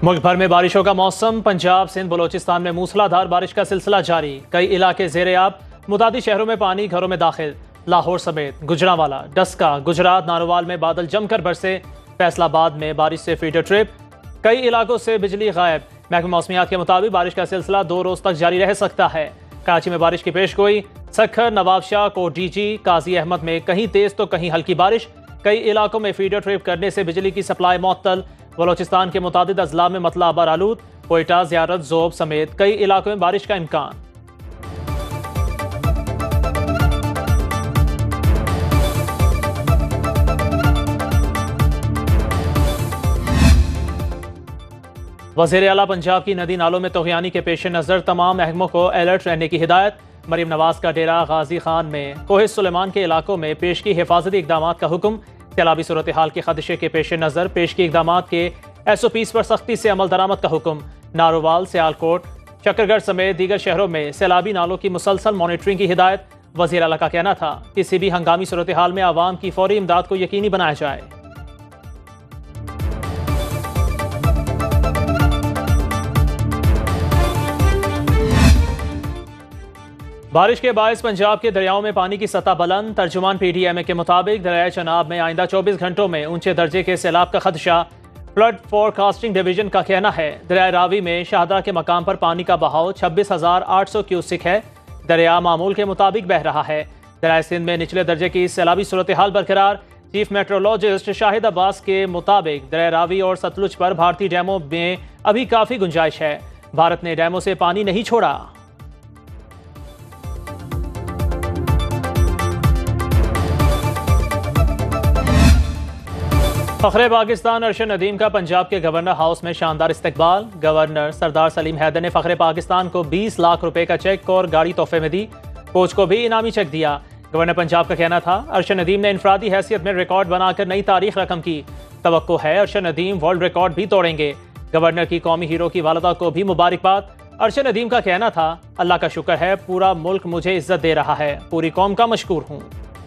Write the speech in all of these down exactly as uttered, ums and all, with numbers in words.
मुल्क भर में बारिशों का मौसम। पंजाब, सिंध, बलोचिस्तान में मूसलाधार बारिश का सिलसिला जारी। कई इलाके ज़ेर-ए-आब, मुतादिद शहरों में पानी घरों में दाखिल। लाहौर समेत गुजरांवाला, डस्का, गुजरात, नारोवाल में बादल जमकर बरसे। फैसलाबाद में बारिश से फीडर ट्रिप। कई इलाकों से बिजली गायब। महकमा मौसमियात के मुताबिक बारिश का सिलसिला दो रोज तक जारी रह सकता है। कराची में बारिश की पेशगोई। सखर, नवाबशाह, कोटडीजी, काजी अहमद में कहीं तेज तो कहीं हल्की बारिश। कई इलाकों में फीडर ट्रिप करने से बिजली की सप्लाई मुअत्तल। बलोचिस्तान के मुतादिद अजला में मतला अबर आलूद। कोयटा, ज़ियारत, ज़ोब समेत कई इलाकों में बारिश का इम्कान। वज़ीर आला पंजाब की नदी नालों में तोग़यानी के पेश नज़र तमाम महकमों को अलर्ट रहने की हिदायत। मरीम नवाज का डेरा गाजी खान में कोहे सुलेमान के इलाकों में पेश की हिफाजती इक़दामात का हुक्म। सैलाबी सूरत हाल के खदशे के पेश नज़र पेश की इक़दामात के एस ओ पीज़ पर सख्ती से अमल दरामद का हुक्म। नारोवाल, सियालकोट, शकरगढ़ समेत दीगर शहरों में सैलाबी नालों की मुसलसल मॉनिटरिंग की हिदायत। वज़ीर आला का कहना था किसी भी हंगामी सूरत हाल में आवाम की फौरी इमदाद को यकीनी बनाया जाए। बारिश के बायस पंजाब के दरियाओं में पानी की सतह बुलंद। तर्जुमान पी डी एम ए के मुताबिक दरिया चनाब में आइंदा चौबीस घंटों में ऊंचे दर्जे के सैलाब का खदशा। फ्लड फोरकास्टिंग डिवीजन का कहना है दरिया रावी में शाहदा के मकाम पर पानी का बहाव छब्बीस हजार आठ सौ क्यूसिक है। दरिया मामूल के मुताबिक बह रहा है। दरिया सिंध में निचले दर्जे की सैलाबी सूरत हाल बरकरार। चीफ मेट्रोलॉजिस्ट शाहिद अब्बास के मुताबिक दरिया रावी और सतलुज पर भारतीय डैमों में अभी काफी गुंजाइश है। भारत ने डैमों से पानी नहीं छोड़ा। फ़ख्रे पाकिस्तान अरशद नदीम का पंजाब के गवर्नर हाउस में शानदार इस्तकबाल। गवर्नर सरदार सलीम हैदर ने फ़ख्रे पाकिस्तान को बीस लाख रुपए का चेक और गाड़ी तोहफे में दी। कोच को भी इनामी चेक दिया। गवर्नर पंजाब का कहना था अरशद नदीम ने इनफरादी हैसियत में रिकॉर्ड बनाकर नई तारीख रकम की। तवक्को है अरशद नदीम वर्ल्ड रिकॉर्ड भी तोड़ेंगे। गवर्नर की कौमी हीरो की वालदा को भी मुबारकबाद। अरशद नदीम का कहना था अल्लाह का शुक्र है पूरा मुल्क मुझे इज्जत दे रहा है, पूरी कौम का मशकूर हूँ।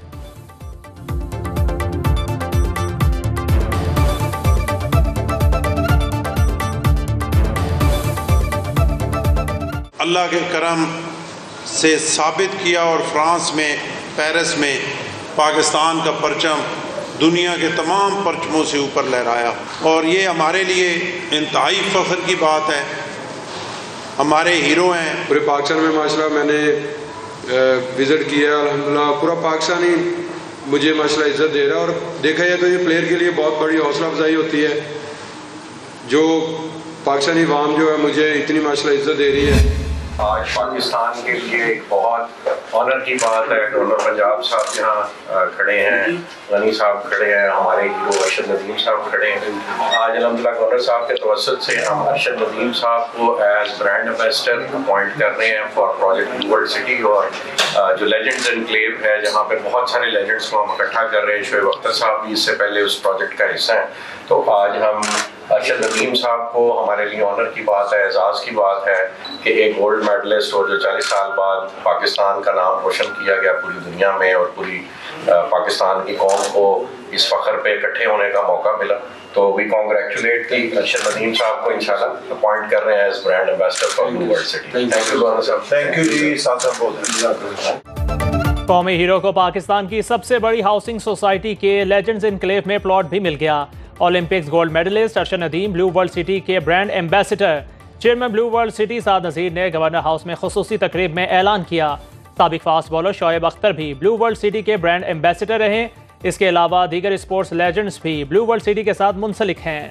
अल्लाह के करम से साबित किया और फ्रांस में, पेरिस में पाकिस्तान का परचम दुनिया के तमाम परचमों से ऊपर लहराया और ये हमारे लिए इंतहाई फ़ख्र की बात है। हमारे हीरो हैं। पूरे पाकिस्तान में माशाल्लाह मैंने विज़िट किया, अल्हम्दुलिल्लाह पूरा पाकिस्तान ही मुझे माशाल्लाह इज़्ज़त दे रहा है और देखा जाए तो ये प्लेयर के लिए बहुत बड़ी हौसला अफजाई होती है जो पाकिस्तानी अवाम जो है मुझे इतनी माशाल्लाह इज़्ज़त दे रही है। आज पाकिस्तान के लिए एक बहुत ऑनर की बात है। गवर्नर पंजाब साहब यहाँ खड़े हैं, गनी साहब खड़े हैं, हमारे हीरो अरशद नदीम साहब खड़े हैं। आज अल्हम्दुलिल्लाह गवर्नर साहब के तवज्जुह से हम अरशद नदीम साहब को एज ब्रांड एम्बेसडर अपॉइंट कर रहे हैं for project Blue World City. और जो लेजेंड्स एनक्लेव है जहाँ पे बहुत सारे लेजेंड्स को हम इकट्ठा कर रहे हैं, शोएब अख्तर साहब भी इससे पहले उस प्रोजेक्ट का हिस्सा हैं। तो आज हम अरशद नदीम साहब को, हमारे लिए ऑनर की बात है, एजाज़ की बात है कि एक गोल्ड मेडलिस्ट और जो चालीस साल बाद पाकिस्तान का नाम रोशन किया गया पूरी दुनिया में और पूरी पाकिस्तान की कौम को इस फ़ख्र पे इकट्ठे होने का मौका मिला। तो वी कॉन्ग्रेचुलेट की अरशद नदीम साहब को इंशाल्लाह अपॉइंट कर रहे हैं as brand ambassador for Blue World City. Thank you governor साहब। Thank you ji. साथ कौमी हीरो को पाकिस्तान की सबसे बड़ी हाउसिंग सोसाइटी के लेजेंड्स एनक्लेव में प्लॉट भी मिल गया। Olympics gold medallist Arshad Nadeem Blue World City के brand ambassador. Chairman Blue World City Saad Nazir ने गवर्नर हाउस में खुसूसी तकरीब में ऐलान किया। साबिक फास्ट बॉलर शोएब अख्तर भी ब्लू वर्ल्ड सिटी के ब्रांड एम्बेसडर रहे। इसके अलावा दीगर स्पोर्ट्स लेजेंड्स भी ब्लू वर्ल्ड सिटी के साथ मुंसलिक हैं।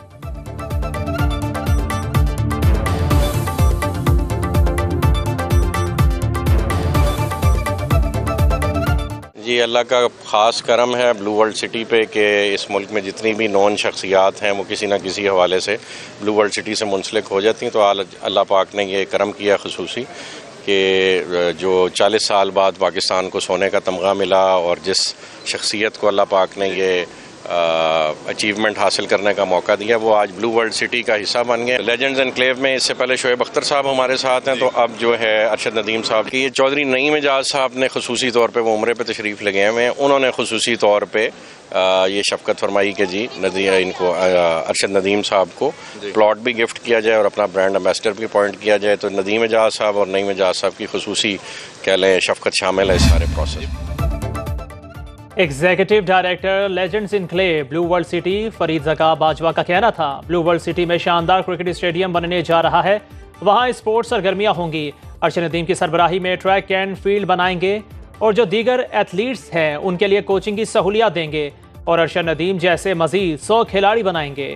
जी अल्लाह का ख़ास करम है ब्लू वर्ल्ड सिटी पे कि इस मुल्क में जितनी भी नॉन शख्सियात हैं वो किसी न किसी हवाले से ब्लू वर्ल्ड सिटी से मुंसलिक हो जाती हैं। तो अल्लाह पाक ने ये करम किया खुसूसी कि जो चालीस साल बाद पाकिस्तान को सोने का तमगा मिला और जिस शख्सियत को अल्लाह पाक ने ये अचीवमेंट हासिल करने का मौका दिया, वो आज ब्लू वर्ल्ड सिटी का हिस्सा बन गए। लेजेंड्स एनक्लेव में इससे पहले शोएब अख्तर साहब हमारे साथ हैं, तो अब जो है अरशद नदीम साहब की, ये चौधरी नईम एजाज साहब ने खुसूसी तौर पे वो उम्रे पे तशरीफ़ ले गए हैं, उन्होंने खुसूसी तौर पे आ, ये शफ़क़त फरमाई कि जी नदी इनको अरशद नदीम साहब को प्लॉट भी गिफ्ट किया जाए और अपना ब्रांड एम्बेसडर भी अपॉइंट किया जाए। तो नदीम एजाज साहब और नईम एजाज साहब की खुसूसी कह लें शफ़क़त शामिल है इस सारे process. Executive director Legends Enclave Blue World City Farid Zaka Bajwa का कहना था, ब्लू वर्ल्ड सिटी में शानदार क्रिकेट स्टेडियम बनने जा रहा है, वहां स्पोर्ट्स सरगर्मियां होंगी। अरशद नदीम की सरबराही में ट्रैक एंड फील्ड बनाएंगे और जो दीगर एथलीट्स हैं उनके लिए कोचिंग की सहूलियत देंगे और अरशद नदीम जैसे मजीद सौ खिलाड़ी बनाएंगे।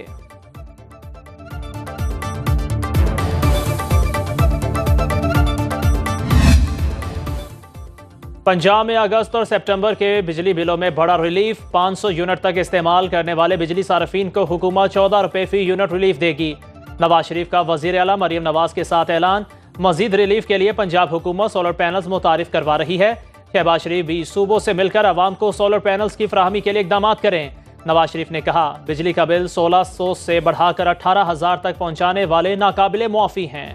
पंजाब में अगस्त और सितंबर के बिजली बिलों में बड़ा रिलीफ, पाँच सौ यूनिट तक इस्तेमाल करने वाले बिजली सार्फिन को हुकूमत चौदह रुपए फी यूनिट रिलीफ देगी। नवाज शरीफ का वजीर आला मरियम नवाज के साथ ऐलान, मजीद रिलीफ के लिए पंजाब हुकूमत सोलर पैनल्स मुतारिफ करवा रही है। शहबाज शरीफ भी सूबों से मिलकर आवाम को सोलर पैनल्स की फराहमी के लिए इकदाम करें। नवाज शरीफ ने कहा, बिजली का बिल सोलह सौ से बढ़ाकर अठारह हजार तक पहुंचाने वाले नाकाबिले मुआफी हैं।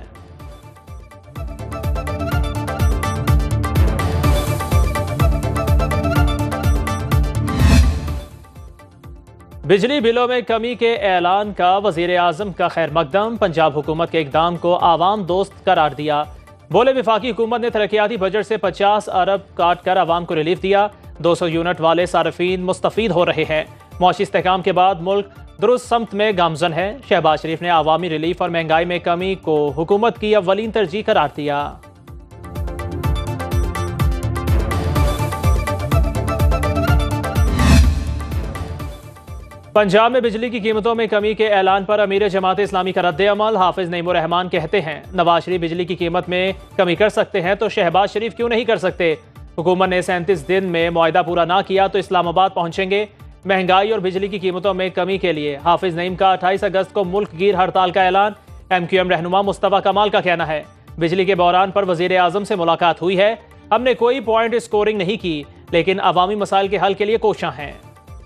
बिजली बिलों में कमी के ऐलान का वजीर आजम का खैर मकदम, पंजाब हुकूमत के इकदाम को आवाम दोस्त करार दिया। बोले, विफाकी हुकूमत ने तरक्याती बजट से पचास अरब काट कर आवाम को रिलीफ दिया, दो सौ यूनिट वाले सार्फिन मुस्तफीद हो रहे हैं। मौशी इस्तेहकाम के बाद मुल्क दुरुस्त समत में गामजन है। शहबाज शरीफ ने आवामी रिलीफ और महंगाई में कमी को हुकूमत की अव्वलीन तरजीह करार दिया। पंजाब में बिजली की कीमतों में कमी के ऐलान पर अमीर जमात इस्लामी का रद्द-ए-अमल, हाफिज नईमुर रहमान कहते हैं, नवाज शरीफ बिजली की कीमत में कमी कर सकते हैं तो शहबाज शरीफ क्यों नहीं कर सकते। हुकूमत ने सैंतीस दिन में मुआहदा पूरा ना किया तो इस्लामाबाद पहुंचेंगे। महंगाई और बिजली की कीमतों में कमी के लिए हाफिज नईम का अट्ठाईस अगस्त को मुल्क गिर हड़ताल का ऐलान। एम क्यू एम रहनुमा मुस्तफा कमाल का कहना है, बिजली के बहरान पर वजीर आजम से मुलाकात हुई है, हमने कोई पॉइंट स्कोरिंग नहीं की, लेकिन अवामी मसाइल के हल के लिए कोशां हैं।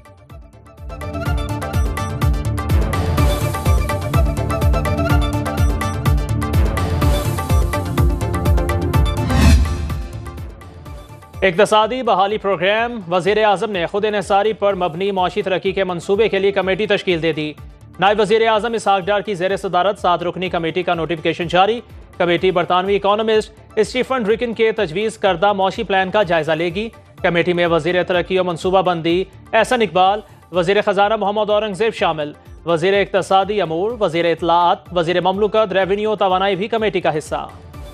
इक़्तिसादी बहाली प्रोग्राम, वज़ीर आज़म ने खुद इन्हिसारी पर मबनी मुआशी तरक्की के मनसूबे के लिए कमेटी तश्कील दे दी। नायब वज़ीर आज़म इसहाक डार की ज़ेर सदारत सात रुकनी कमेटी का नोटिफिकेशन जारी। कमेटी बरतानवी इकोनॉमिस्ट स्टीफन ड्रिकन के तजवीज़ करदा मुआशी प्लान का जायजा लेगी। कमेटी में वज़ीर तरक्की और मनसूबाबंदी एहसन इकबाल, वज़ीर ख़जाना मोहम्मद औरंगज़ेब शामिल, वज़ीर इक़्तिसादी अमूर, वज़ीर इत्तलाआत, वज़ीर ममलूकत, रेवेन्यू और तवानाई भी कमेटी का हिस्सा।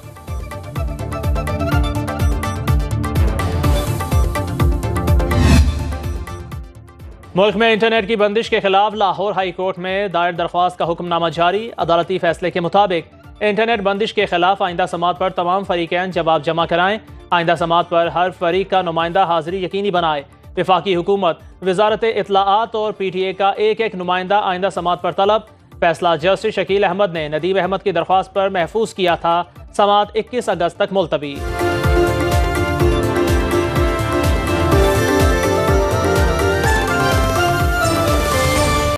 मुल्क में इंटरनेट की बंदिश के खिलाफ लाहौर हाई कोर्ट में दायर दरख्वास्त का हुक्मनामा जारी। अदालती फैसले के मुताबिक इंटरनेट बंदिश के खिलाफ आइंदा समात पर तमाम फरीकैन जवाब जमा कराएं। आइंदा समात पर हर फरीक का नुमाइंदा हाजिरी यकीनी बनाए। वफाकी हुकूमत, वजारत इत्तलाआत और पी टी ए का एक एक नुमाइंदा आइंदा समात पर तलब। फैसला जस्टिस शकील अहमद ने नदीम अहमद की दरख्वास्त पर महफूज किया था। समात इक्कीस अगस्त तक मुलतवी।